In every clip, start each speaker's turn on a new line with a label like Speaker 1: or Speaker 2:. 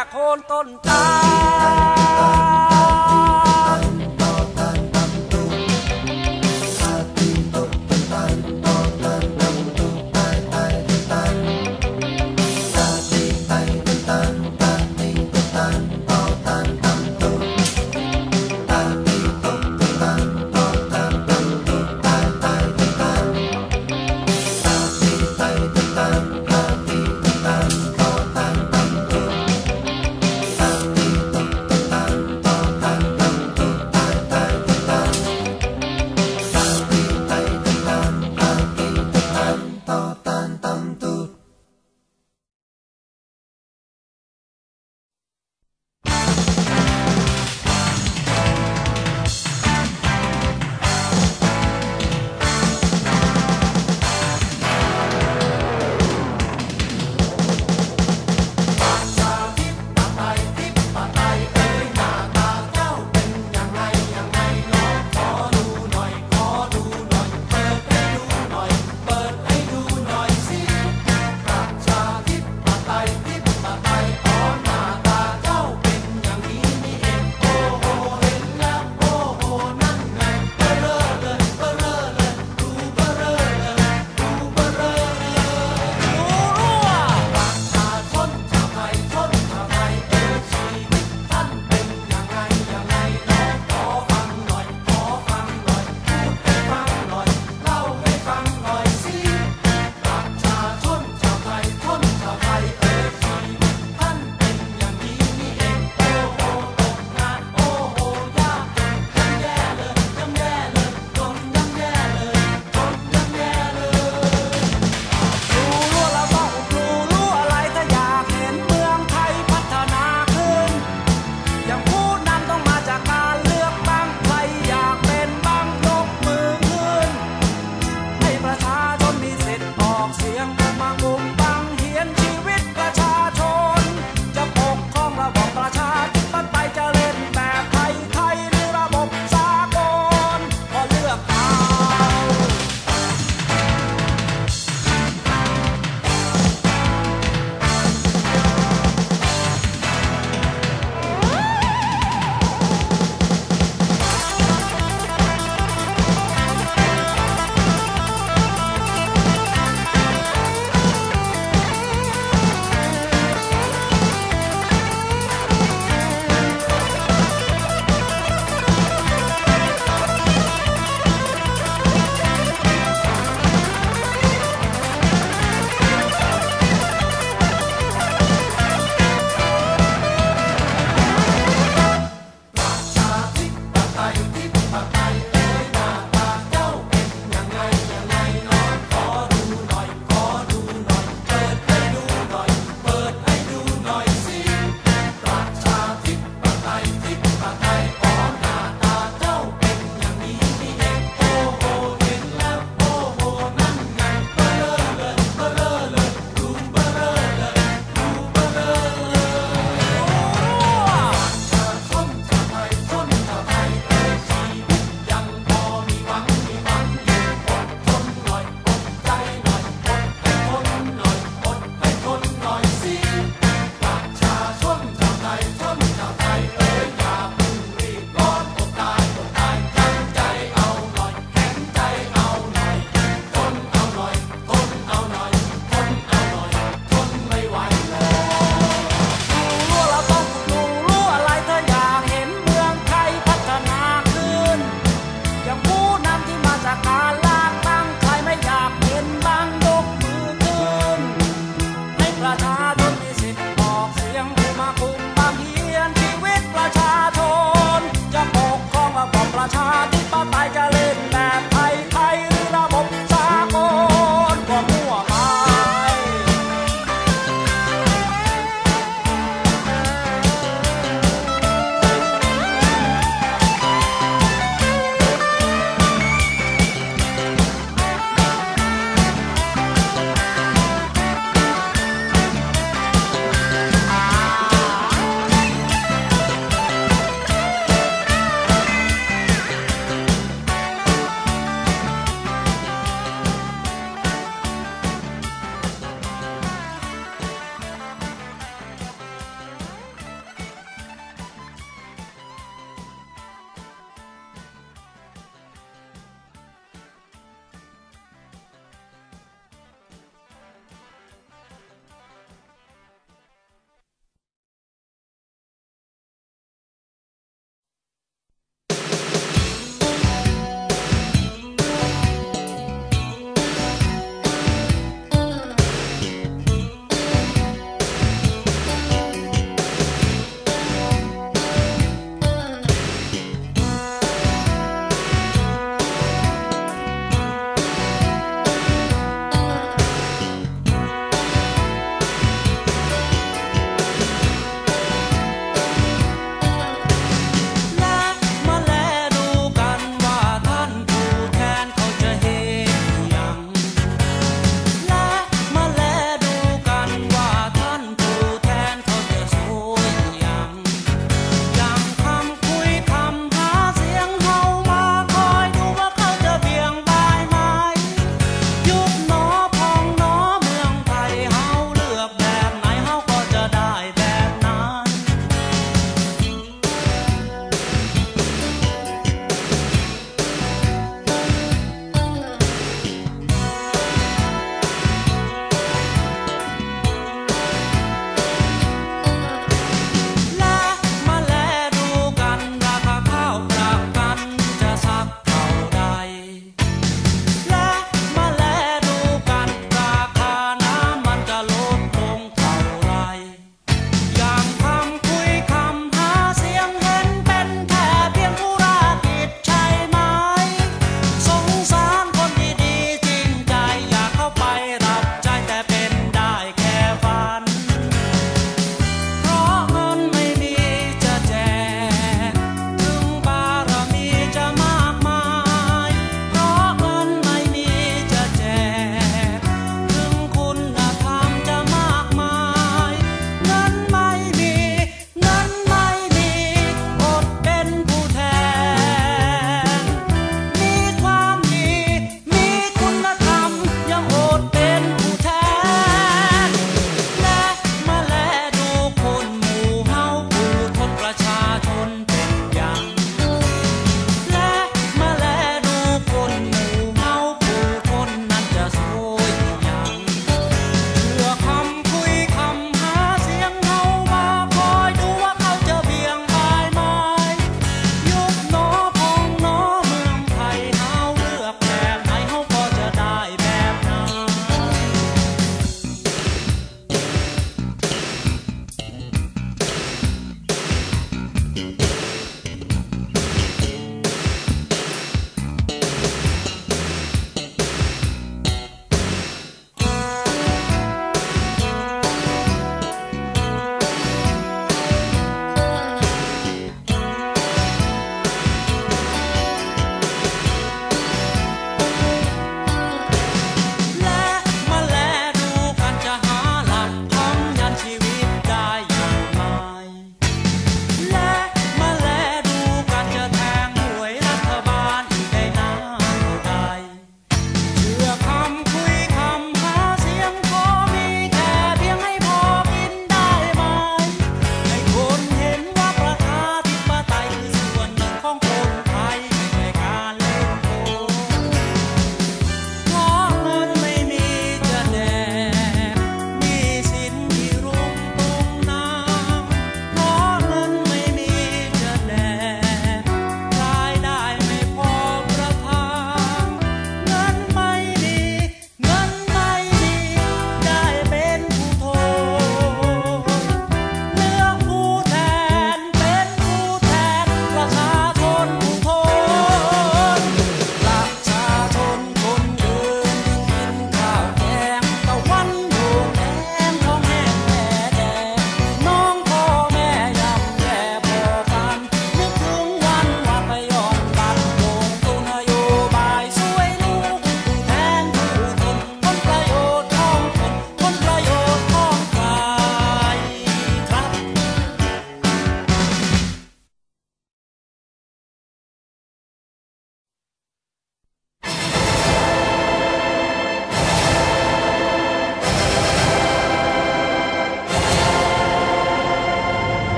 Speaker 1: จากโคนต้นตา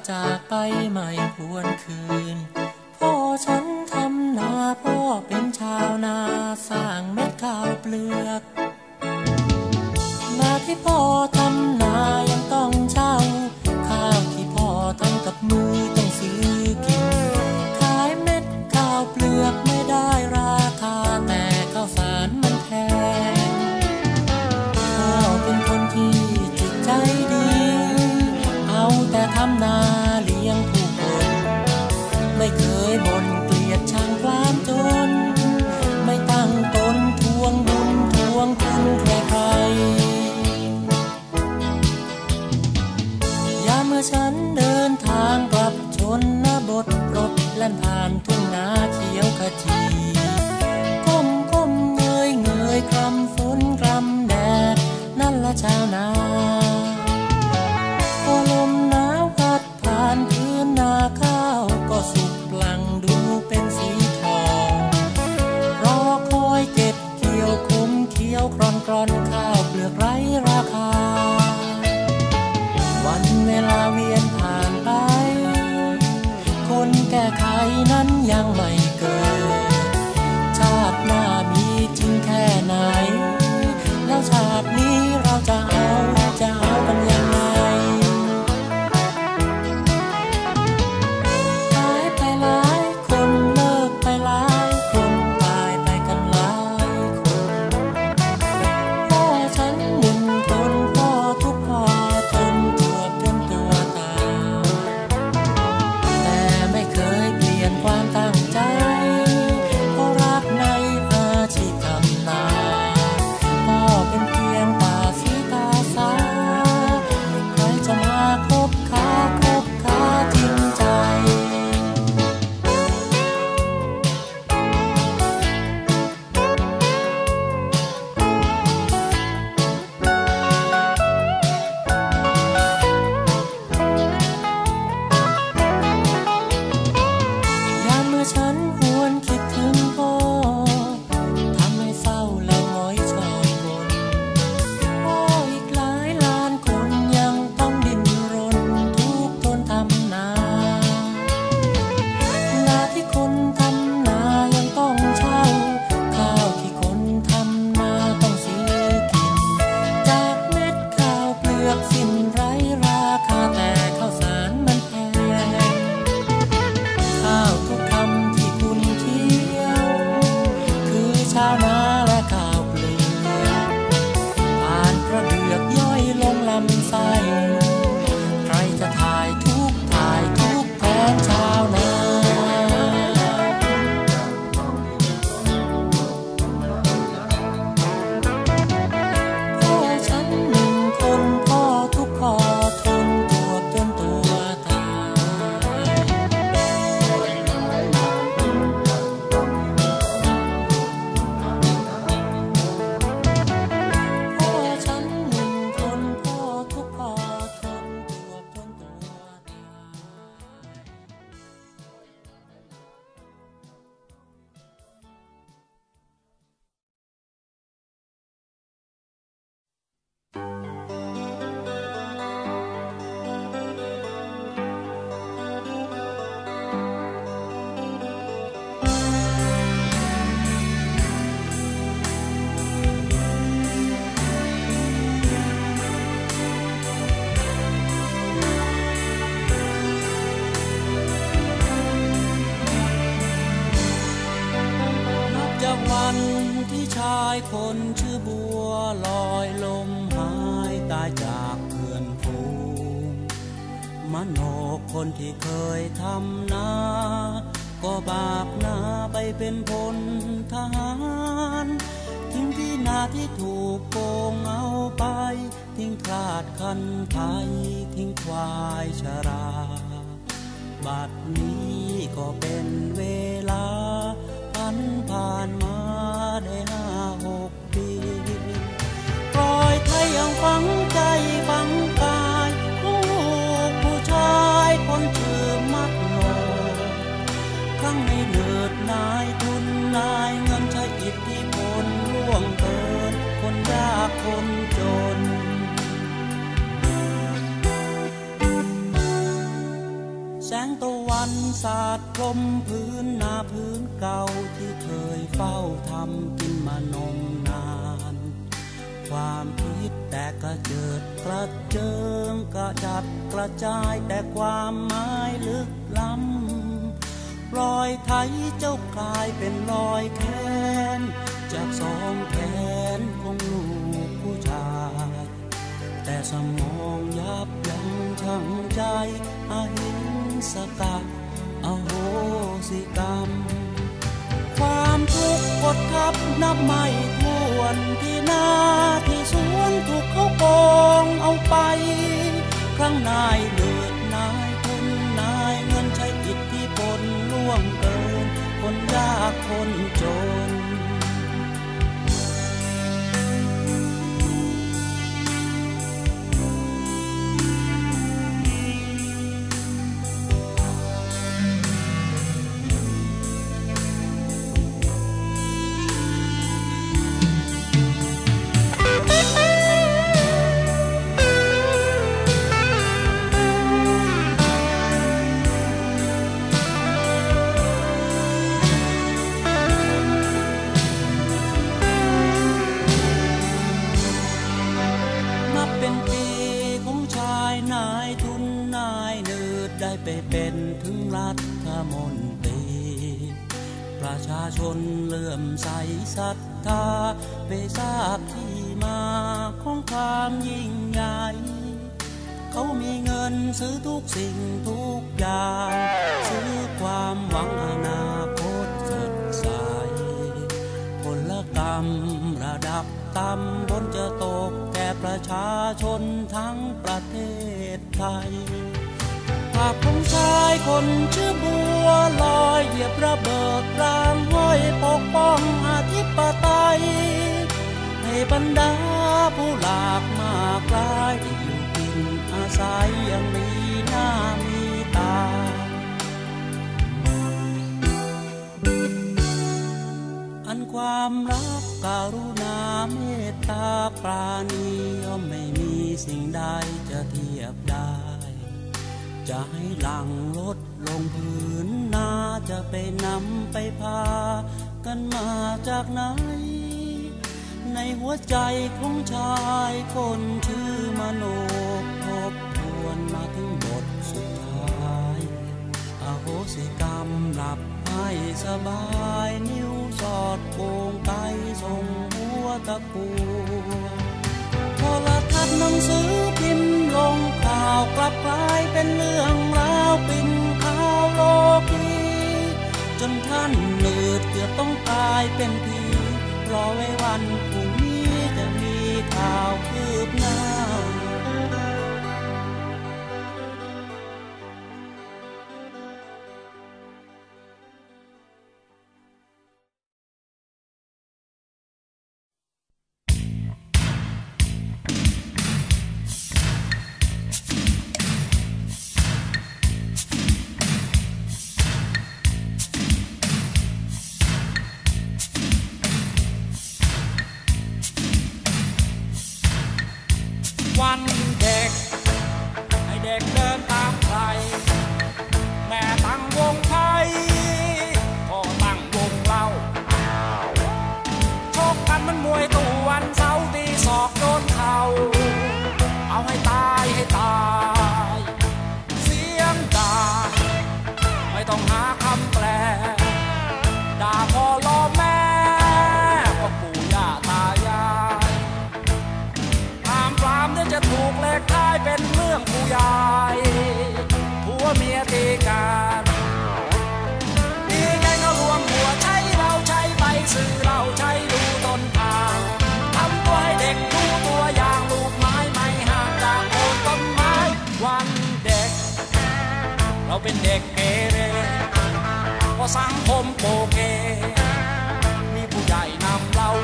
Speaker 1: จากไปไม่หวนคืนพ่อฉันทำนาพ่อเป็นชาวนาสร้างเม็ดข้าวเปลือกนาที่พ่อทำนายังต้องเช่าข้าวที่พ่อทำกับมือต้องซื้อกินขายเม็ดข้าวเปลือกไม่ได้ราคาแต่ข้าวสารมันแพงพ่อเป็นคนที่จิตใจดีเอาแต่ทำนาเลี้ยงผู้คนไม่เคยบ่นเกลียดชังความจนไม่ตั้งตนทวงบุญทวงคุณใครๆยามเมื่อฉันเดินทางกลับชนบทรถแล่นผ่านทุ่งนาเขียวขจีก้มก้มเงยเงยคลำฝนคลำแดดนั่นละชาวนาพอลมหนาวพัดผ่านพื้นนาข้าวก็สุกพลังดูเป็นสีทองรอคอยเก็บเกี่ยวคุ้มเคี้ยวกรอนกรอนข้าวเปลือกไร้ราคาวันเวลาเวียนผ่านไปคนแก้ไขนั้นยังไม่เกิดชาติหน้ามีจริงแค่ไหนแล้วชาตินี้เราจะเอากันยังไงหายไปหลายคนเลิกไปหลายคนตายไปกันหลายคนพ่อฉันหนึ่งคนพ่อทุกพ่อทนตัวจนตัวตายแต่ไม่เคยเปลี่ยนความตั้งใจเพราะรักในอาชีพทำนาพ่อเป็นเพียงตาสีตาสาใครจะมาคบค้าจริงใจ ยามเมื่อฉันหวนคิดถึงพ่อทำให้เศร้าและหงอยชอยกลพ่ออีกหลายล้านคนยังต้องดิ้นรนทุกข์ทนทำนาที่คนทำนายังต้องเช่าข้าวที่คนทำนาต้องซื้อกินจากเม็ดข้าวเปลือกสิ้นไร้ราคาแต่ข้าวสารมันแพงข้าวทุกคำที่คุณเคี้ยวคือชาวนาและข้าวเปลือกผ่านกระเดือกย่อยลงลำไส้ใครจะถ่ายทุกแทนชาวนาพ่อฉันหนึ่งคนพ่อทุกพ่อทนตัวจนตัวตายพ่อฉันหนึ่งคนพ่อทุกพ่อทนตัวจนตัวตายนับจากวันที่ชายคนชื่อบัวลอยลมหายตายจากเพื่อนฝูงมโนคนที่เคยทำนาก็บากหน้าไปเป็นพลทหารทิ้งที่นาที่ถูกโกงเอาไปทิ้งคลาดคันไทยทิ้งควายชราบัดนี้ก็เป็นเวลาผ่านมาได้5-6 ปีปล่อยไทยยังฝังใจฝังกายลูกผู้ชายคนชื่อมักโนครั้งในเลิศนายทุนนายเงินใช้อิทธิพลล่วงเกินคนยากคนจนงตะวันสาดพรมพื้นนาพื้นเก่าที่เคยเฝ้าทำกินมานมนานความคิดแต่กระเจิดกระเจิงกระจัดกระจายแต่ความหมายลึกล้ำรอยไถเจ้ากลายเป็นรอยแค้นจากสองแขนของลูกผู้ชายแต่สมองยับยั้งชั่งใจอหิงสกะอโหสิกรรมความทุกข์กดทับนับไม่ถ้วนที่นาที่สวนถูกเขาโกงเอาไปครั้งนายเดือดนายทุนนายเงินใช้อิทธิพลล่วงเกินคนยากคนจนไปเป็นถึงรัฐมนตรีประชาชนเลื่อมใสศรัทธาไปทราบที่มาของความยิ่งใหญ่เขามีเงินซื้อทุกสิ่งทุกอย่างซื้อความหวังอนาคตสดใสผลกรรมระดับต่ำบนจะตกแก่ประชาชนทั้งประเทศไทยภาพของชายคนชื่อบัวลอยเหยียบระเบิดรางห้อยปกป้องอธิปไตยให้บรรดาผู้หลากมากลายที่อยู่กินอาศัยยังมีหน้ามีตาอันความรักกรุณาเมตตาปราณีย่อมไม่มีสิ่งใดจะเทียบได้จะให้หลังลดลงพื้นนาจะไปนำไปพากันมาจากไหนในหัวใจของชายคนชื่อมโนทบทวนมาถึงบทสุดท้ายอโหสิกรรมหลับให้สบายนิ้วสอดโกงไตส่งหัวตะกัวโทรทัศน์หนังสือพิมพ์ลงข่าวกลับกลายเป็นเรื่องราวเป็นข่าวโลกีจนท่านเลือดเกือบต้องตายเป็นผีรอไว้วันพรุ่งนี้จะมีข่าวคืบหน้าวันเด็กให้เด็กเดินตามใครแม่ตั้งวงไพ่พ่อตั้งวงเล่าชกกันมันมวยตู่วันเสาร์ตีศอกโดนเข่าเอาให้ตายให้ตายเสียงด่าไม่ต้องหาคำแปลด่าพ่อล้อแม่ก็ปู่ย่าตายายจะถูกแลกท้ายเป็นเรื่องผู้ใหญ่ผัวเมียตีกันดีไงก็รวมหัวใช้เราใช้ใบสื่อเราใช้ดูต้นทางทำตัวให้เด็กรู้ตัวอย่างลูกไม้ไม่ห่างจากโคนต้นไม้วันเด็กเราเป็นเด็กเกเรเพราะสังคมโปเกมีผู้ใหญ่นำเรา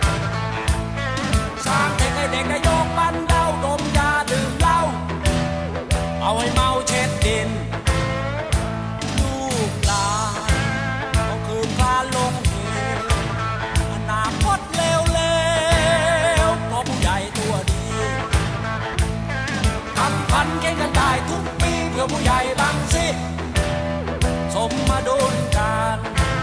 Speaker 1: สร้างเด็กให้เด็กได้ยกบันเดาดมยาดื่มเหล้าเอาให้เมาเช็ดดินลูกหลานก็คือการลงเหวอนาคตเลวเพราะผู้ใหญ่ตัวดีทำพันเก่งกันได้ทุกปีเพื่อผู้ใหญ่บางสิมมาดุลกัน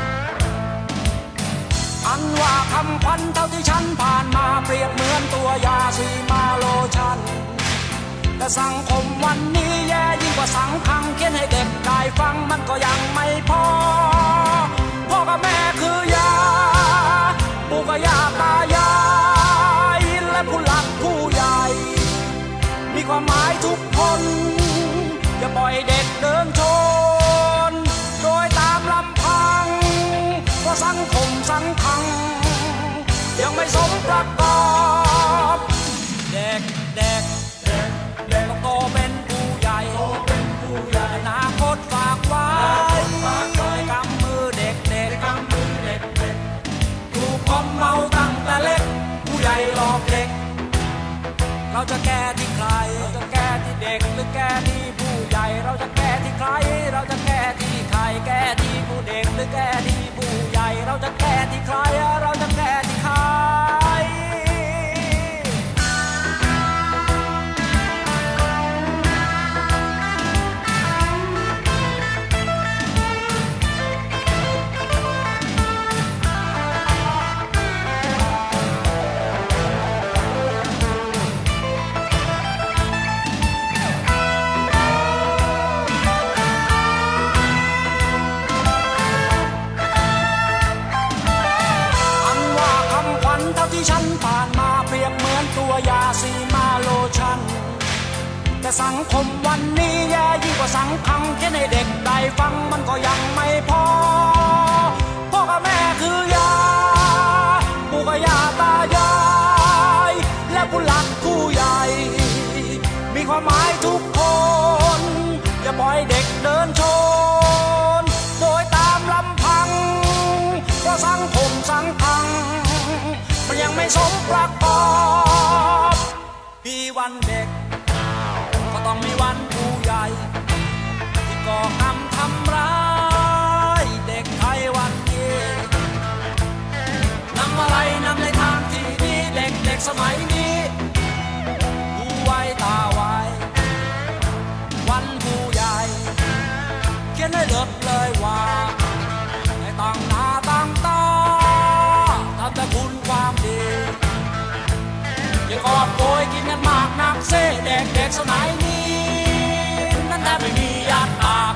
Speaker 1: อันว่าคำขวัญเท่าที่ฉันผ่านมาเปรียบเหมือนตัวยาสีมาโลชั่นแต่สังคมวันนี้แย่ยิ่งกว่าสังคังเขียนให้เด็กได้ฟังมันก็ยังไม่พอพ่อกับแม่คือยาปู่กับย่าตายายและผู้หลักผู้ใหญ่มีความหมายทุกคนอย่าปล่อยเด็กเดินชนโดยตามลำพังเพราะสังคมสังคังยังไม่สมประกอบเด็กต้องโตเป็นผู้ใหญ่อนาคตฝากไว้กำมือเด็กถูกความเมาตั้งแต่เล็กผู้ใหญ่หลอกเด็กเราจะแก้ที่ใครเราจะแก้ที่เด็กหรือแก้ที่ผู้ใหญ่เราจะแก้ที่ใครเราจะแก้ที่ใครแก้ที่ผู้เด็กหรือแก้ที่ผู้ใหญ่เราจะแก้ที่ใครเราจะแก้ที่ใครที่ฉันผ่านมาเปรียบเหมือนตัวยาสีมาโลชั่นแต่สังคมวันนี้แย่ยิ่งกว่าสังคังแค่ในเด็กได้ฟังมันก็ยังไม่พอพ่อกับแม่คือยาปู่กับย่าตายายและผู้หลักผู้ใหญ่มีความหมายทุกคนอย่าปล่อยเด็กเดินชนโดยตามลำพังเพราะสังคมสังคังมันยังไม่สมประกอบมีวันเด็กก็ต้องมีวันผู้ใหญ่ที่ก่อกรรมทำร้ายเด็กไทยวันนี้นำอะไรนำในทางที่ดีเด็กสมัยนี้ผู้ไว้ตาไว้วันผู้ใหญ่เขียนให้เลิศเลยว่าในต่างหน้าต่างตาทำแต่คุณความดีอย่ากอบโกยกินกันมากนักเซ่เด็กสมัยนี้นั่นแทบไม่มีญาติปาก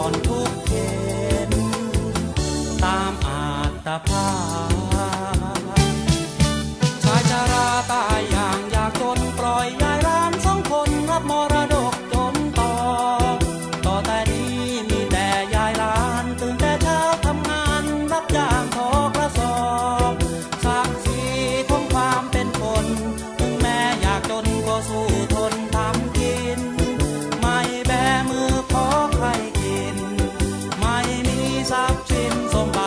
Speaker 1: อนทุกเข็นตามอาตภาพชายชราตายอย่างอยากจนปล่อยยายร้านสองคนรับมรดกจนต่อแต่นี้มีแต่ยายร้านตื่นแต่เช้าทำงานรับจ้างทอกระสอบศักดิ์ศรีของความเป็นคนถึงแม้อยากจนก็สู้ทนทำกินไม่แบมือขอใครกินไม่มีทรัพย์สินสมบัติ